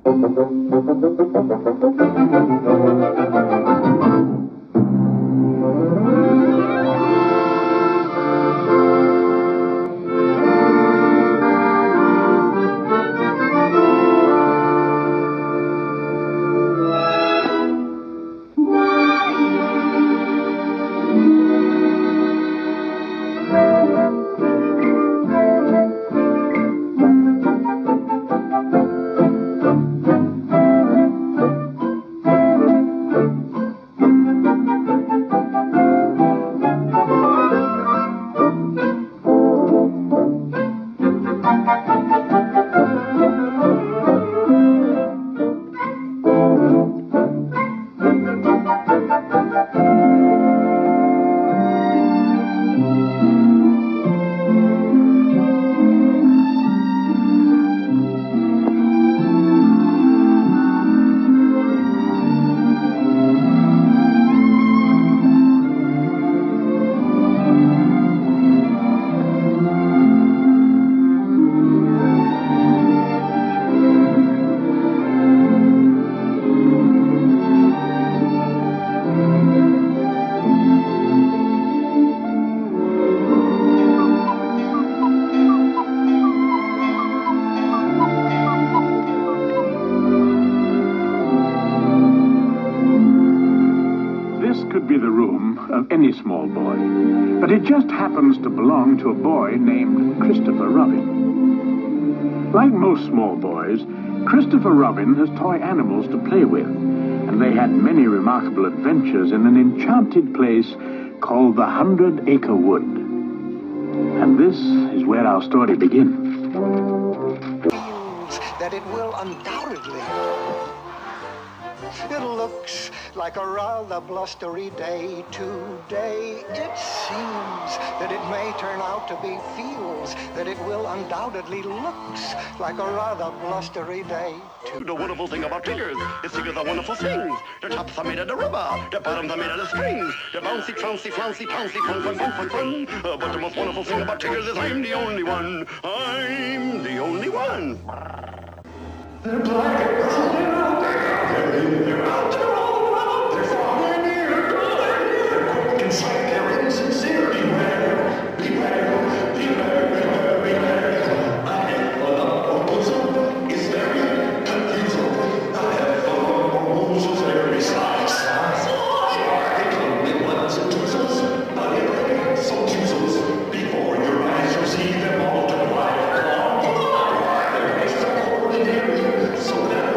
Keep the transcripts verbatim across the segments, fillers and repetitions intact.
Any small boy, but it just happens to belong to a boy named Christopher Robin. Like most small boys, Christopher Robin has toy animals to play with, and they had many remarkable adventures in an enchanted place called the Hundred Acre Wood. And this is where our story begins. That it will undoubtedly. It looks like a rather blustery day today. It seems that it may turn out to be, feels that it will undoubtedly, looks like a rather blustery day. The wonderful thing about figures is figures are wonderful things. The tops are made of the rubber, the bottoms are made of the strings. The bouncy, flouncy, flouncy, pouncy, fun, fun, fun, fun, fun. Uh, but the most wonderful thing about figures is I'm the only one. I'm the only one. They're black and they're out there. They're out there all around. They're far and near. They're quick and slick. They're insincere. Beware, beware, beware, beware, beware. A head full of bosom is very confusing. A head full of bosom is very sly, sly, sly. They come in ones and twos, but in the so twos. Before your eyes you see them multiply. Their heads are ordinary, so that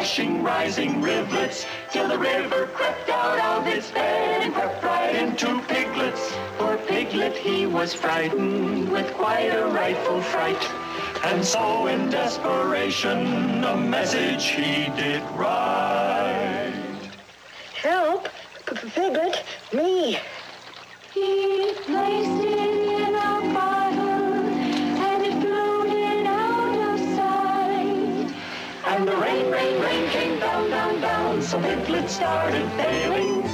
rushing, rising rivulets, till the river crept out of its bed and crept right into Piglet's. For Piglet he was frightened with quite a rightful fright, and so in desperation a message he did write. Help! Piglet, me! He placed it in a bottle, and it floated out of sight. And the rain, rain, rain came down, down, down, so Piglet started failing.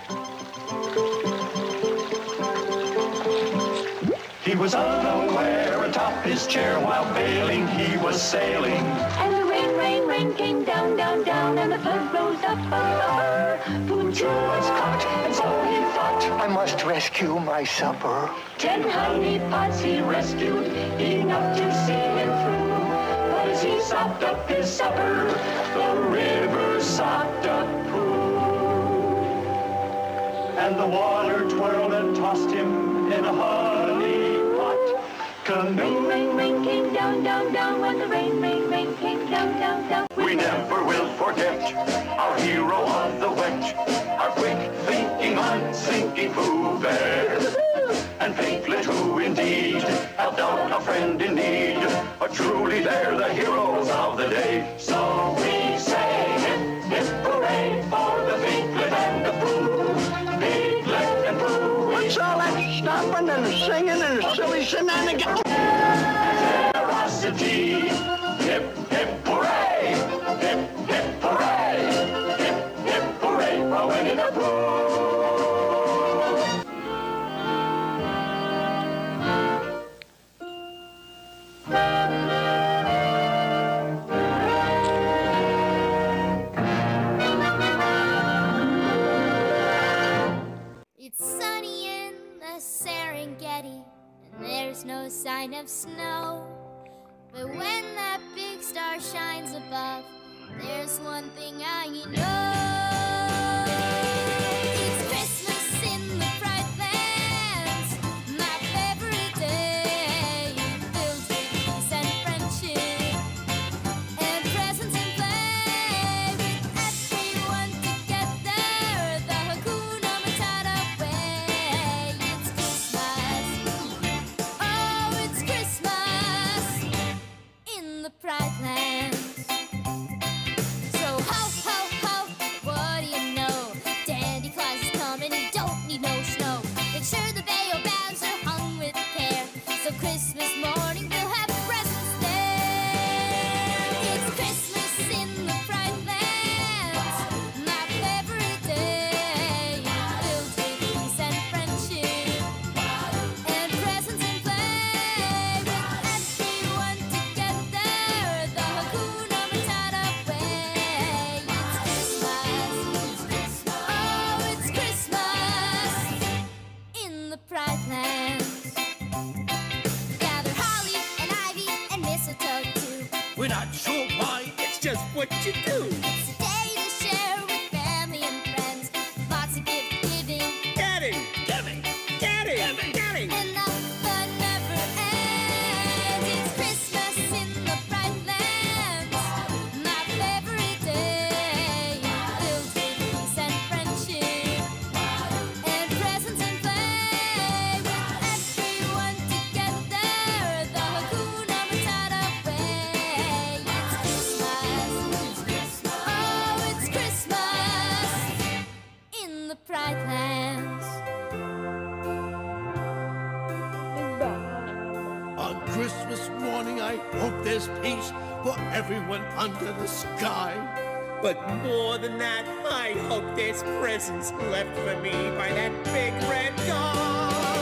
He was unaware atop his chair while bailing he was sailing. And the rain, rain, rain came down, down, down, and the flood rose up, up, up. Pooh was caught, and so he thought, I must rescue my supper. Ten honey pots he rescued, enough to see him through. But as he sopped up his supper, the river sopped up Pooh. And the water twirled and tossed him in a honey pot canoe. Rain, rain, rain came down, down, down, when the rain, rain, rain came down, down, down. We never will forget our hero of the wet, our quick thinking, unthinking Pooh Bear. And Piglet, who indeed helped out a friend in need, but truly they're the heroes of the day. So we say hip, hip, hooray for the Piglet and the Pooh. Piglet and Pooh. What's all that stopping and singing and silly shenanigans? Generosity. Hip, hip, hooray! Hip, hip, hooray! Hip, hip, hooray for Winnie the Pooh! It's sunny in the Serengeti, and there's no sign of snow. But when that big star shines above, there's one thing I know. It's Christmas in the bright lands, my favorite day, filled with peace and friendship, and presents and play, with everyone together, the Hakuna Matata way. It's Christmas, oh, it's Christmas in the Pride Lands. So ho, ho, ho, what do you know? Dandy Claus is coming, he don't need no snow. Make sure the bale bags are hung with care, so Christmas morning we'll have presents there. It's Christmas in the Pride Lands, my favorite day, filled with peace and friendship, and presents and play, with everyone together, the Hakuna Matata way. It's Christmas, oh, it's Christmas in the Pride Lands. Gather holly and ivy and mistletoe too. We're not sure why, it's just what you do. It's a day to share with family and friends, lots of gift giving, Getting, giving, getting, getting. and love that never ends. It's Christmas in the bright lands, my favorite day, filled with peace and friendship, and presents and play, with everyone together, the Hakuna Matata way. It's Christmas, oh, it's Christmas in the Pride Lands. On Christmas morning, I hope there's peace for everyone under the sky. But more than that, I hope there's presents left for me by that big red dog.